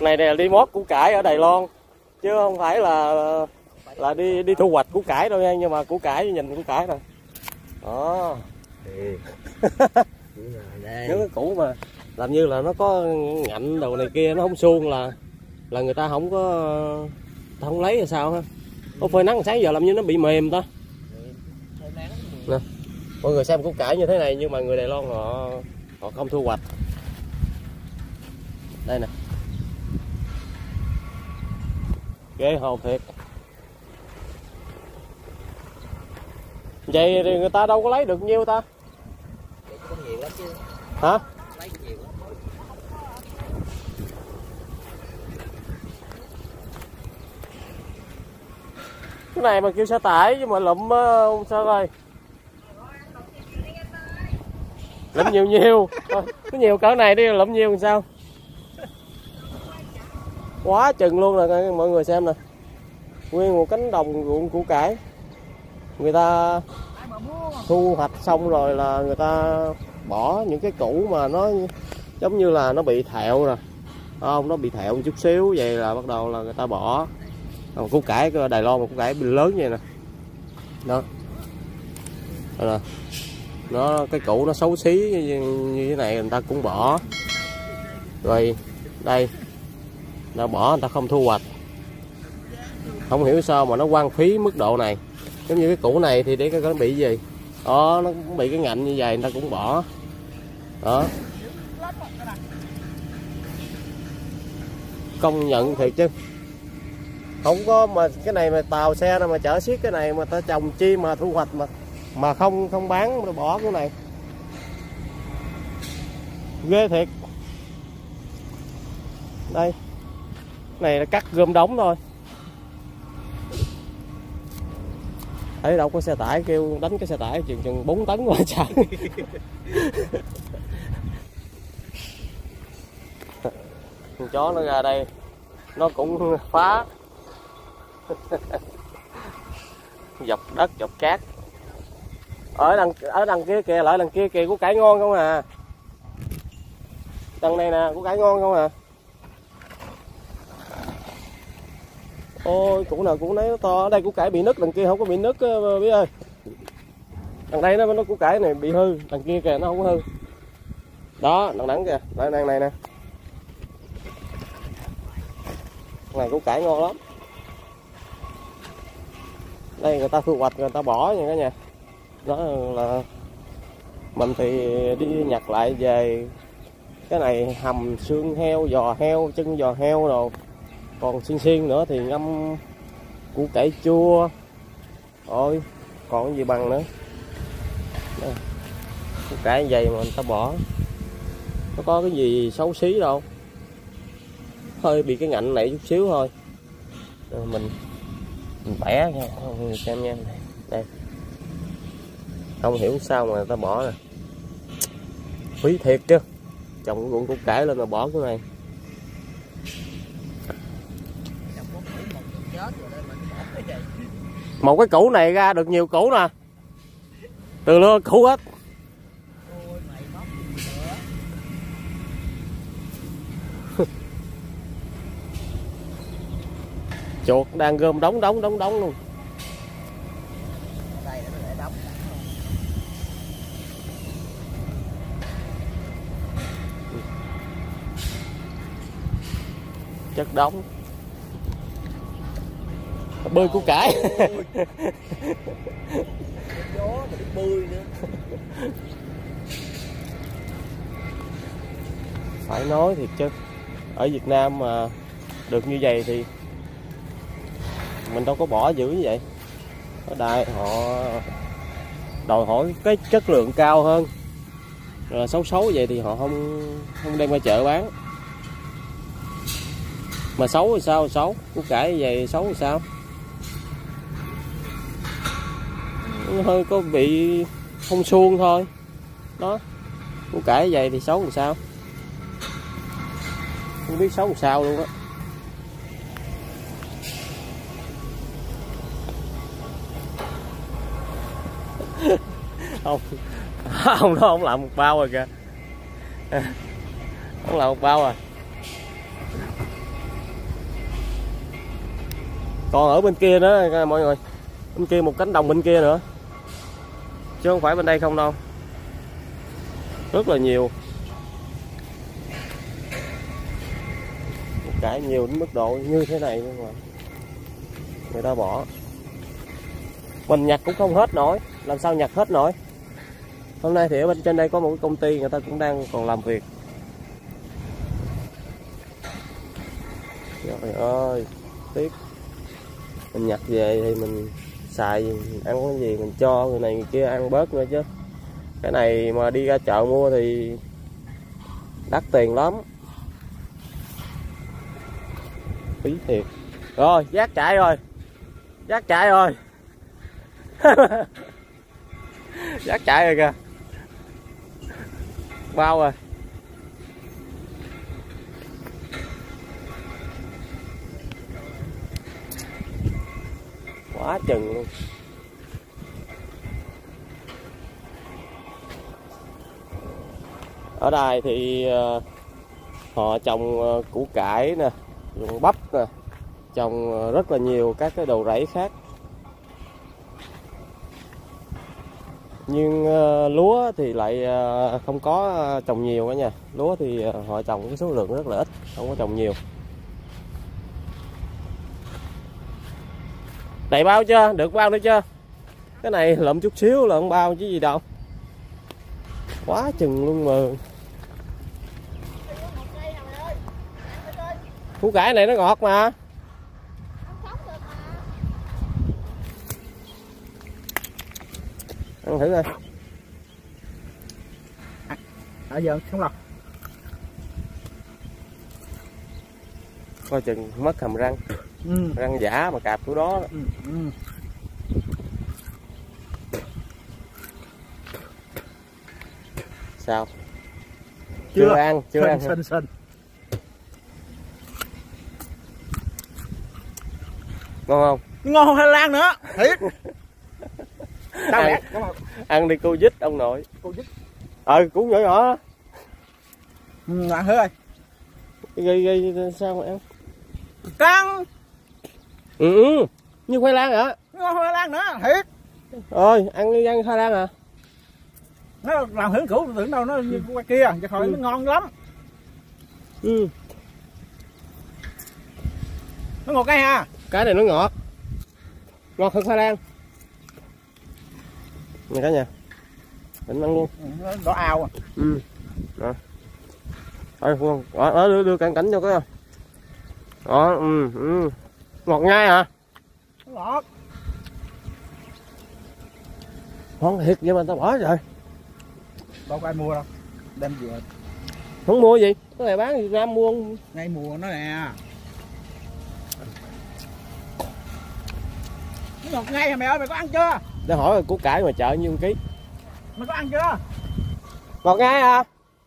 này là đi mót củ cải ở Đài Loan chứ không phải là đi thu hoạch củ cải đâu nha, nhưng mà củ cải nhìn củ cải nè đó. Những cái củ mà làm như là nó có ngạnh đầu này kia, nó không suông là người ta không có, ta không lấy hay sao ha. Có phơi nắng sáng giờ làm như nó bị mềm ta nè. Mọi người xem củ cải như thế này nhưng mà người Đài Loan họ không thu hoạch. Đây nè, ghê hồn thiệt. Vậy thì người ta đâu có lấy được nhiêu ta? Có nhiều lắm chứ. Hả? Lấy nhiều lắm. Cái này mà kêu xe tải chứ mà lụm sao coi. Lụm nhiều. Có nhiều cỡ này đi lụm nhiều làm sao? Quá chừng luôn nè mọi người xem nè. Nguyên một cánh đồng ruộng củ cải. Người ta thu hoạch xong rồi là người ta bỏ những cái củ mà nó giống như là nó bị thẹo rồi. Không, nó bị thẹo một chút xíu vậy là bắt đầu là người ta bỏ. Củ cải Đài Loan một củ cải lớn vậy nè. Đó. Đó nó cái củ nó xấu xí như thế này người ta cũng bỏ. Rồi đây nó bỏ, người ta không thu hoạch. Không hiểu sao mà nó hoang phí mức độ này. Giống như cái củ này thì để coi nó bị gì. Đó, nó cũng bị cái ngạnh như vậy người ta cũng bỏ. Đó. Công nhận thiệt chứ. Không có mà cái này mà tàu xe nào mà chở xiết cái này mà ta trồng chi mà thu hoạch mà không bán, mà bỏ cái này. Ghê thiệt. Đây. Cái này là cắt gom đống thôi. Thấy đâu có xe tải kêu đánh cái xe tải chừng 4 tấn qua chạy. Con chó nó ra đây nó cũng phá. Dọc đất dọc cát. Ở đằng kia kìa, lại đằng kia kìa, củ cải ngon không à. Đằng này nè, củ cải ngon không à. Ôi củ nào củ nấy nó to. Ở đây củ cải bị nứt, đằng kia không có bị nứt Bí ơi. Đằng đây nó củ cải này bị hư, đằng kia kìa nó không có hư. Đó, đằng kìa, lại đằng này nè. Này củ cải ngon lắm. Đây người ta thu hoạch người ta bỏ nha cả nhà. Đó là mình thì đi nhặt lại về. Cái này hầm xương heo, giò heo, chân giò heo rồi. Còn xiên nữa thì ngâm củ cải chua. Ôi còn cái gì bằng nữa. Đây. Củ cải vậy mà người ta bỏ. Nó có cái gì xấu xí đâu. Hơi bị cái ngạnh này chút xíu thôi. Rồi mình bẻ nha, xem nha. Đây. Không hiểu sao mà người ta bỏ nè. Phí thiệt chứ. Trồng cái ruộng củ cải lên mà bỏ cái này. Một cái củ này ra được nhiều củ nè. Từ lưa củ hết. Chuột đang gom đống luôn. Chất đống. Bơi củ cải. Phải nói thiệt chứ, ở Việt Nam mà được như vậy thì mình đâu có bỏ dữ như vậy. Ở đây họ đòi hỏi cái chất lượng cao hơn, rồi xấu vậy thì họ không đem ra chợ bán. Mà xấu thì sao xấu, củ cải vậy xấu thì sao? Hơi có bị không suông thôi. Đó, củ cải vậy thì xấu làm sao? Không biết xấu làm sao luôn á. Ông nó không làm một bao rồi kìa. Không làm một bao à. Còn ở bên kia nữa mọi người, bên kia một cánh đồng bên kia nữa, chứ không phải bên đây không đâu, rất là nhiều. Cải nhiều đến mức độ như thế này nhưng mà người ta bỏ. Mình nhặt cũng không hết nổi, làm sao nhặt hết nổi. Hôm nay thì ở bên trên đây có một cái công ty người ta cũng đang còn làm việc. Trời ơi, tiếc. Mình nhặt về thì mình xài, mình ăn cái gì mình cho người này người kia ăn bớt nữa chứ. Cái này mà đi ra chợ mua thì đắt tiền lắm. Phí thiệt. Rồi, giác chạy rồi. Giác chạy rồi. Giác chạy rồi kìa. Bao rồi. Quá chừng luôn. Ở đây thì họ trồng củ cải nè, trồng bắp nè, trồng rất là nhiều các cái đồ rẫy khác. Nhưng lúa thì lại không có trồng nhiều cả nha. Lúa thì họ trồng cái số lượng rất là ít, không có trồng nhiều. Đầy bao chưa? Được bao nữa chưa? Cái này lượm chút xíu là không bao chứ gì đâu. Quá chừng luôn mà. Củ cải này nó ngọt mà. Ăn thử coi. Ở giờ không lọc. Coi chừng mất hàm răng. Răng giả mà cạp của đó. Sao? Chưa ăn, chưa ăn. Xinh. Ngon không? Ngon hơn Hà Lan nữa. Thiệt. Ăn đi cô dít ông nội. Cô dít. Củ nhỏ nhỏ đó. Ăn thử ơi. Gây sao mà ăn? Căng. Như khoai lang hả? Ngon hơn Hà Lan nữa, thiệt. Rồi, ăn đi, ăn khoai lang hả? Nó làm hưởng củ tưởng đâu nó như qua kia, chứ khỏi nó ngon lắm. Nó ngọt cái ha. Cái này nó ngọt. Ngọt hơn khoai lang. Này cả nhà. Định ăn luôn. Nó đỏ ao à. Đó. Thôi đưa cạnh cảnh cho cái. Đó, ngọt ngay hả? Ngọt. Ngon thiệt vậy mà tao bỏ rồi. Đâu có ai mua đâu. Đem về. Không mua gì? Cái này bán Việt Nam mua không? Ngay mùa nó nè. Nó ngọt ngay hả mày ơi, mày có ăn chưa? Để hỏi củ cải ngoài chợ nhiêu ký? Mày có ăn chưa? Ngọt ngay hả?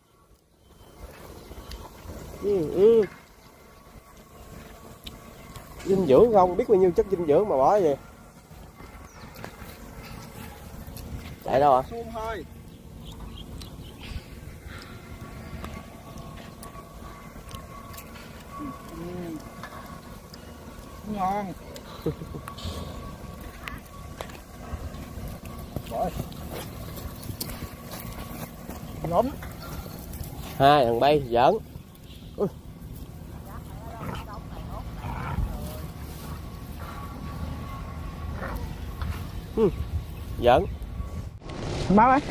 Dinh dưỡng không? Biết bao nhiêu chất dinh dưỡng mà bỏ vậy? Chạy đâu ạ? Xuông thôi. Ngon. Rồi. Lắm. 2 thằng bay giỡn. Giỡn. Báo ơi.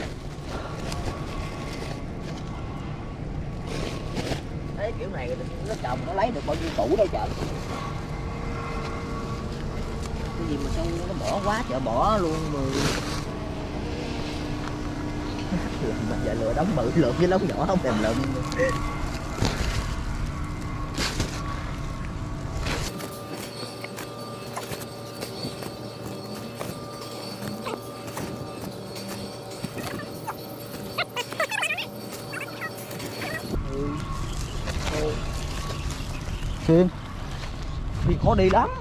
Đấy, kiểu này nó trồng nó lấy được bao nhiêu củ đây trời. Cái gì mà sao nó bỏ quá chợ bỏ luôn mà. Mà giờ lựa đóng bự lượm với đóng nhỏ không thèm lượm. Xuyên. Đi khó đi lắm.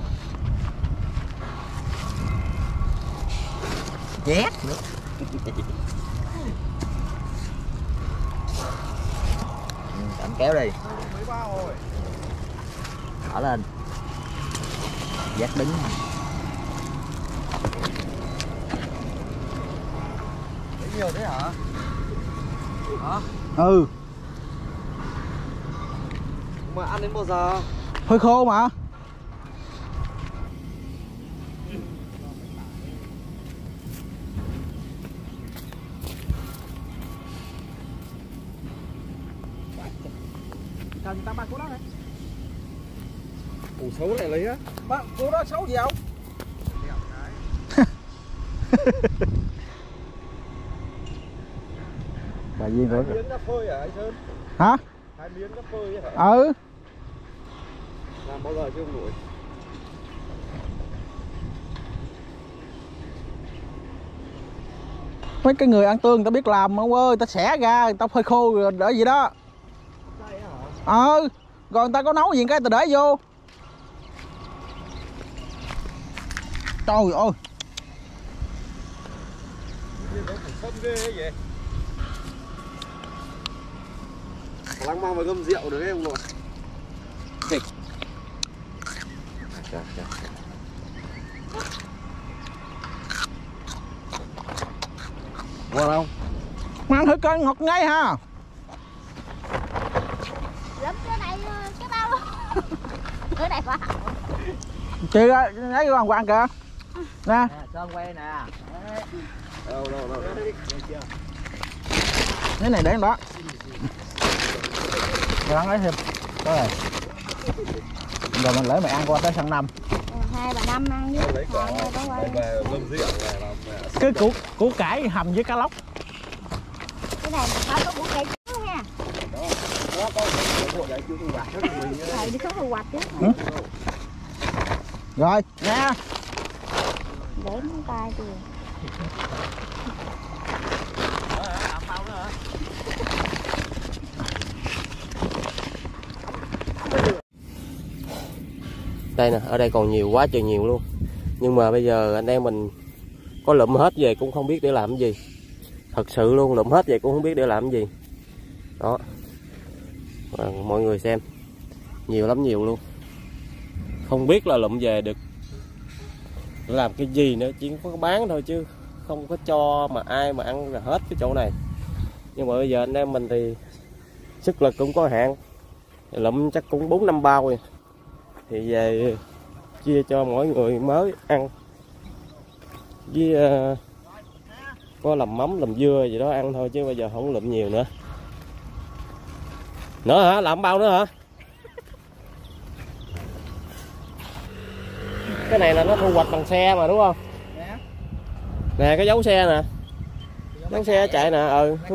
Nhét nữa. Cảnh kéo đi. Thở lên. Giác đứng. Để nhiều thế hả? Hả? Ừ. Mà ăn đến bao giờ? Hơi khô mà. Cần ta ba cú đó này. Ủa xấu này lấy á. Ba cú đó xấu gì không? Bà Duyên rồi. 2 miếng nó phơi hả anh Sơn? Hả? 2 miếng nó phơi hả? Ừ. Làm bao giờ chứ không nổi. Mấy cái người ăn tương người ta biết làm ông ơi, người ta xẻ ra, người ta phơi khô rồi để gì đó. Rồi người ta có nấu gì cái người ta để vô. Trời ơi. Sâm ghê hay vậy? Lăng mong phải ngâm rượu được ấy ông nội. Thịt. Chà. Ngon không? Mà ăn thử coi ngọt ngay ha. Lắm cái này cái bao luôn. Cái này quá. Chị lấy con quăng kìa. Nè. Sơn quay nè. Đâu. Cái này để đó. Rồi ăn lấy thêm. Đó rồi. Rồi mình lấy mày ăn qua tới sân 5. 2 bà Năm ăn với Lấy quả về ngâm rượu này làm. Cái củ cải hầm với cá lóc. cái này phải có củ cải chứ ha. Đó có bộ đấy chưa thu hoạch hết mình. Thầy đi xuống thu hoạch chứ. Rồi, nè. Để móng tay kìa. Đây nè, ở đây còn nhiều quá trời nhiều luôn. Nhưng mà bây giờ anh em mình có lụm hết về cũng không biết để làm cái gì. Thật sự luôn, lụm hết về cũng không biết để làm cái gì. Đó. Mọi người xem. Nhiều lắm, nhiều luôn. Không biết là lụm về được làm cái gì nữa, chỉ có bán thôi chứ không có cho mà ai mà ăn là hết cái chỗ này. Nhưng mà bây giờ anh em mình thì sức lực cũng có hạn, lụm chắc cũng 4-5 bao rồi. Thì về chia cho mỗi người mới ăn, với có làm mắm làm dưa gì đó ăn thôi, chứ bây giờ không lụm nhiều nữa. Nữa hả? Làm bao nữa hả? Cái này là nó thu hoạch bằng xe mà đúng không? Nè cái dấu xe nè, dấu xe chạy nè.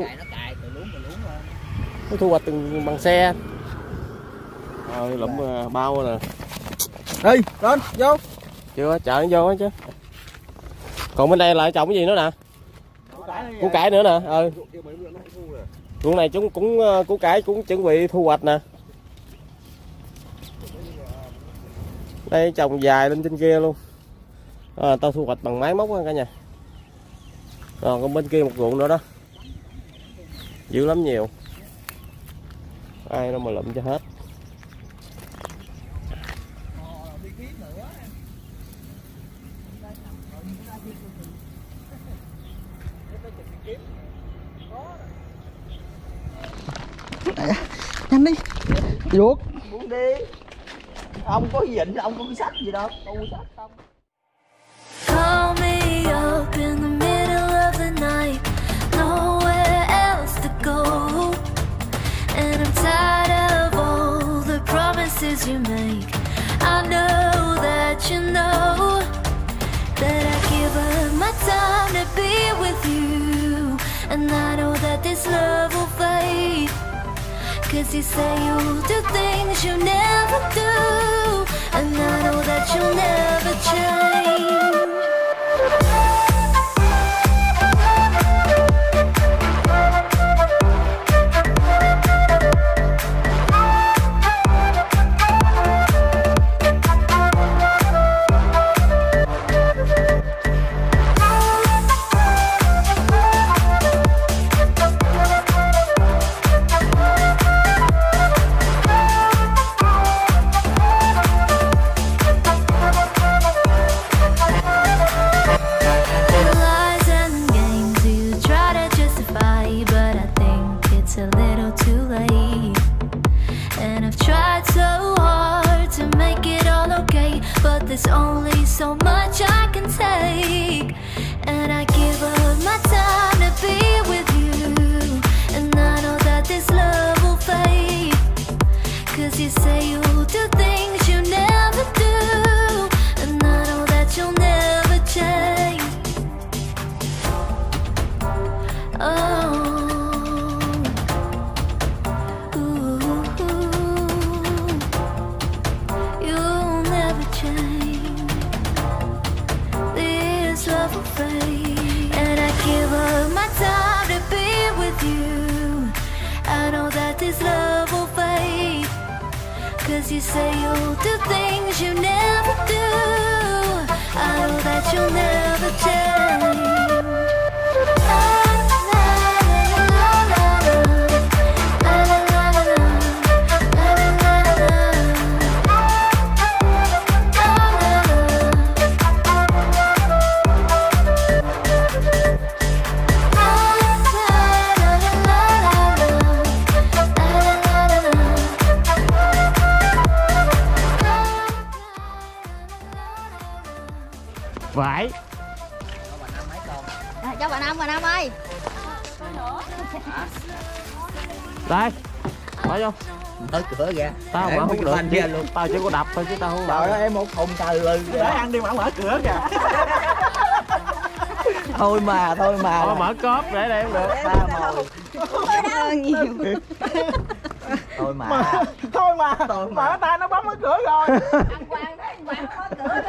Nó thu hoạch bằng xe. Rồi lụm bao nè. Đi, lên, vô. Chưa, chợ vô hết chứ. Còn bên đây lại trồng cái gì nữa nè? Củ cải nữa nè. Ruộng này chúng cũng củ cải cũng chuẩn bị thu hoạch nè. Đây trồng dài lên trên kia luôn. Tao thu hoạch bằng máy móc cả nhà. Rồi còn bên kia một ruộng nữa đó. Dữ lắm, nhiều. Ai đâu mà lụm cho hết. Nhanh đi. Vuốt. Muốn đi. Ông có vịnh, ông có cái sách gì đâu. Tôi sách không. Call me up in the middle of the night, nowhere else to go. And I'm tired of all the promises you make. I know that you know that I give up my time to be with you. And I know that this love will fade, 'cause you say you'll do things you never do. And I know that you'll never change. promise you say you'll do things you never do. I know that you'll never change. Vải. Cho bà Năm ơi. Đây. Bỏ vô. Mở cửa kìa. Tao mở không được. Luôn. Tao chỉ có đập thôi chứ tao không mở. Trời ơi em một thùng cà lư. Để ăn đi mà mở cửa kìa. Thôi mà. Thôi mở cốp để đây không được. Ta mồi. Nhiều. Thôi mà. Mở tay nó bấm cái cửa rồi. Anh Quang nó mở cửa.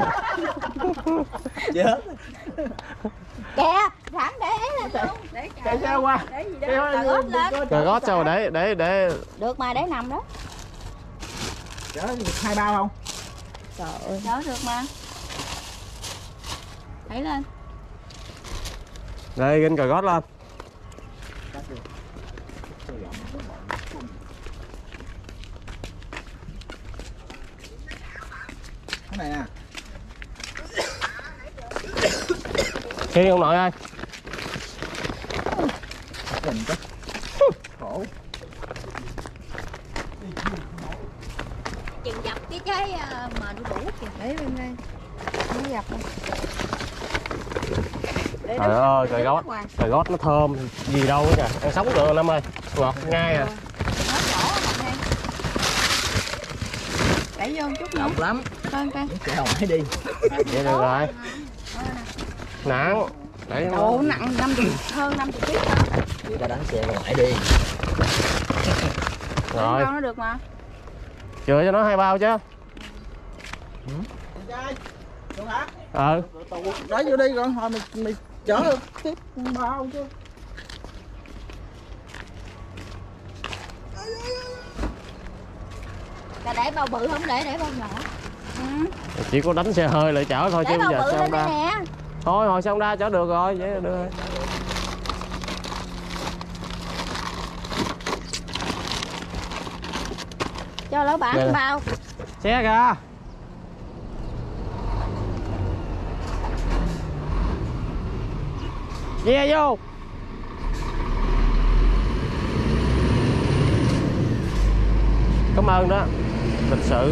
Chết. Kìa, thẳng để luôn. Để Chạy xe qua. để gì đó, cà gót lên. Cà gót sao mà để Được mà, để nằm đó. Chở 2 bao không? Trời ơi, chở được mà. Thấy lên. đây ginh cà gót lên. Cái này nè. Khi ông nội ơi. Tình chứ. Khổ. Chừng dập cái trái mà đu đủ kìa. Để bên đây. Nó dập luôn. Trời ơi, cà gót nó thơm gì đâu kìa. Ăn sống được Năm ơi. Ngọt ngay à. Nó nhỏ mà đây. Đẩy vô một chút nữa. Nóng lắm. Coi. Kẹo mãi đi. Vậy được rồi. Nặng. Để Ồ, nặng 50, hơn 50 kg hả? Người ta đánh xe mãi đi. Rồi. Bao nó được mà. Chừa cho nó 2 bao chứ. Đúng hả? Đá vô đi rồi hồi mày chở được tiếp bao chứ. Ta để bao bự không để bao nhỏ. Chỉ có đánh xe hơi lại chở thôi chứ Để bao giờ bự sao lên không đây ra. nè. Thôi hồi xong ra chở được rồi, vậy là được. Cho lỡ bản Đây. bao. Xe kìa. Ve vô. Cảm ơn đó. Lịch sự.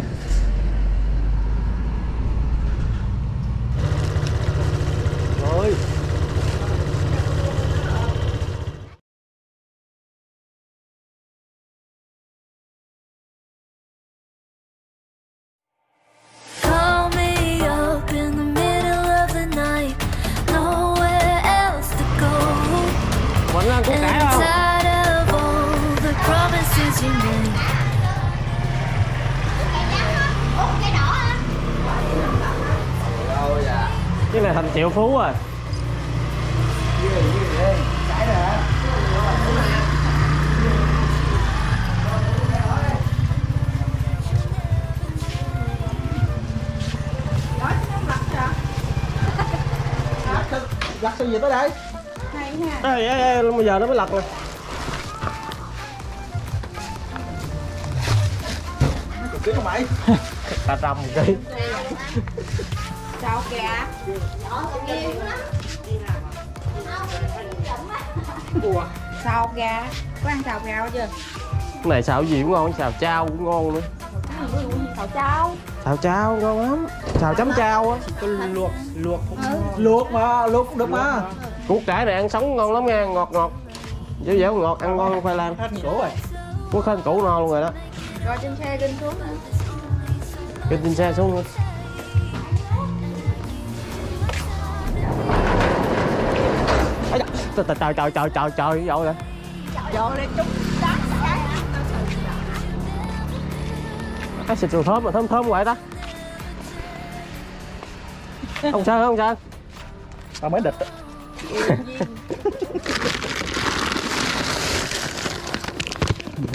Rồi. Call me up in the middle of the night, nowhere else to go. Quỳnh ăn củ And cải I'm không? tired of all the promises you made. Cái đỏ hả? Rồi à. Cái này thành triệu phú rồi. Cái này hả? Lặt sao gì tới đây? Hay ha. Ê, bây giờ nó mới lật nè. Biết không mày? Cả trăm ký. Sao kìa? Sao kìa? Có ăn xào gạo chưa? Cái này xào gì cũng ngon, xào chao cũng ngon nữa. Xào chao. Xào chao ngon lắm. Xào chấm chao á. Luộc mà, luộc cũng được mà. Củ cải này ăn sống ngon lắm nha, ngọt ngọt. Dẻo dẻo ngọt, ăn ngon hơn khoai lang. Hết củ rồi. Quốc hết củ no luôn rồi đó. Rồi trên xe kinh xuống nữa. Kinh trên xe xuống luôn. Trời dội rồi. Vô đi chút đá cái. Cái xịt rồi thơm mà thơm hoài ta. Không sao. Tao mới địch.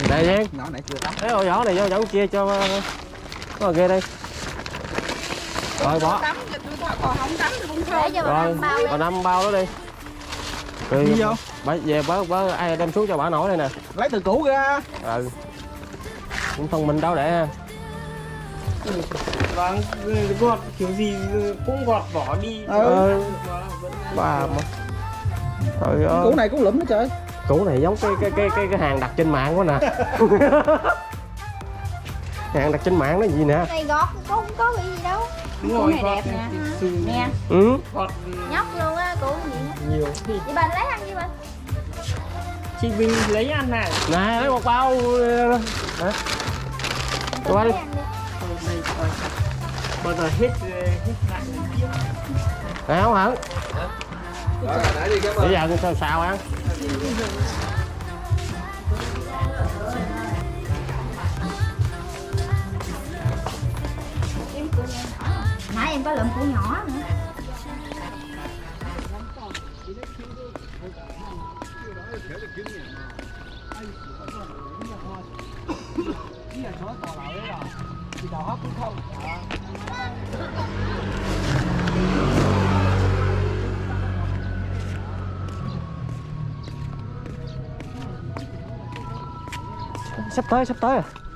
Đây Duyên. Nhỏ này chưa tắm. Cái ổ nhỏ này vô vẫn chia cho có ghê đây. Rồi bỏ. Tắm cho tôi còn không tắm thì cũng thôi. Để cho Rồi, bà 5 bao đó đi. Rồi, Đi vô. Bà về bớ ai đem xuống cho bà nổi đây nè. Lấy từ cũ ra. Ừ. Cũng thông minh đâu để ha. Vâng, gọt kiểu gì cũng gọt vỏ đi. Bà mà. Trời ơi. Cũ này cũng lụm đó trời. Củ này giống cái hàng đặt trên mạng quá nè. Hàng đặt trên mạng nó gì nè. Này gọt không có bị gì đâu. Đúng rồi, này đẹp nè. Nè. Ừ. Gọt Nhóc luôn á, củ gì. nhiều. Chị Bình lấy ăn gì Bình? Chị Bình lấy ăn này. Nè lấy một bao. Nè. Qua đi. Bao giờ hết lại. Nè không hẳn. Bây giờ sao xào ăn. Nãy em có lượm củ nhỏ nữa. Sắp tới à.